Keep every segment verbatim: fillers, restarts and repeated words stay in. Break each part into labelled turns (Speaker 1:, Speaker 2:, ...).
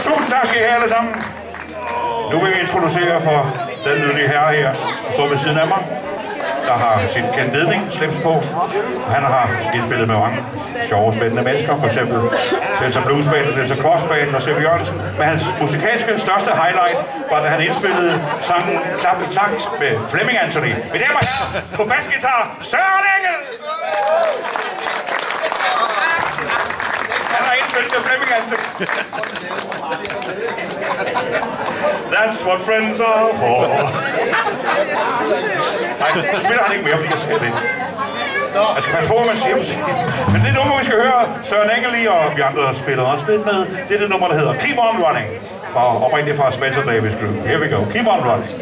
Speaker 1: Tusind tak skal I have alle sammen. Nu vil jeg introducere for den nydelige herre her, der står ved siden af mig. Der har sin kendt ledning slips på. Han har indspillet med mange sjove, spændende mennesker. For eksempel Delta Bluesband, Delta Crossband og Sepp Jørgensen. Men hans musikalske største highlight var, da han indspillede sangen Klap i takt med Flemming Anthony. Med dem og her på basgitar, Søren Engel! Han har indspillet med Flemming Anthony. That's what friends are for. Nej, nu spiller han ikke mere, fordi jeg siger det. Jeg skal passe på, hvad man siger. Men det nummer, vi skal høre Søren Engel i, og vi andre spiller også lidt med, det er det nummer, der hedder Keep On Running. Fra oprindeligt fra Spencer Davis Group. Here we go. Keep on running.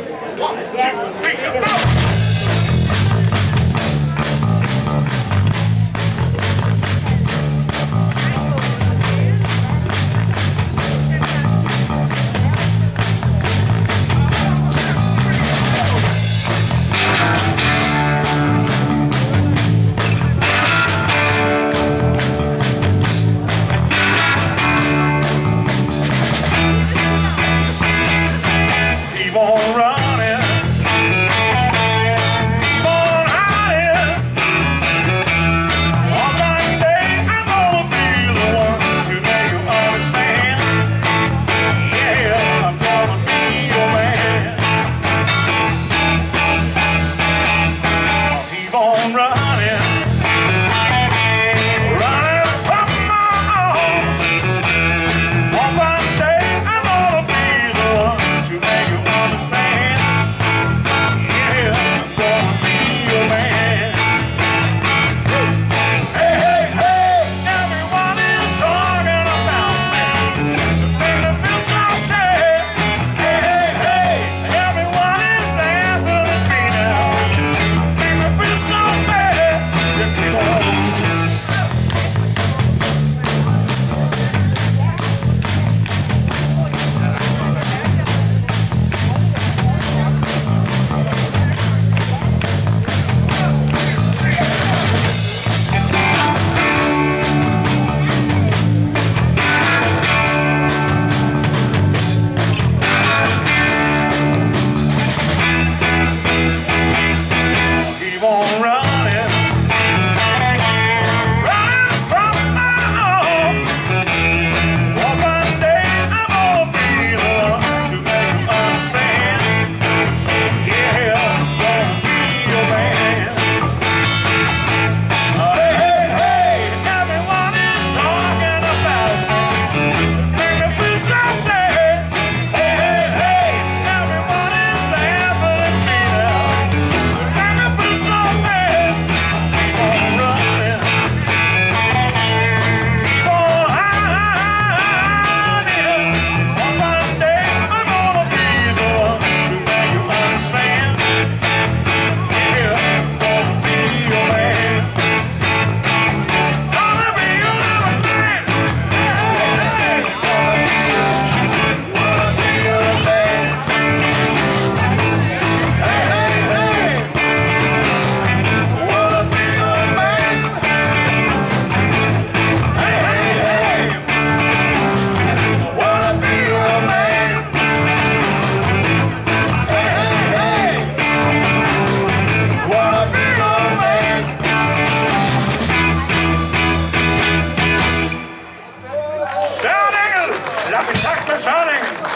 Speaker 1: Søren Engel! Lad mig tak med Søren Engel!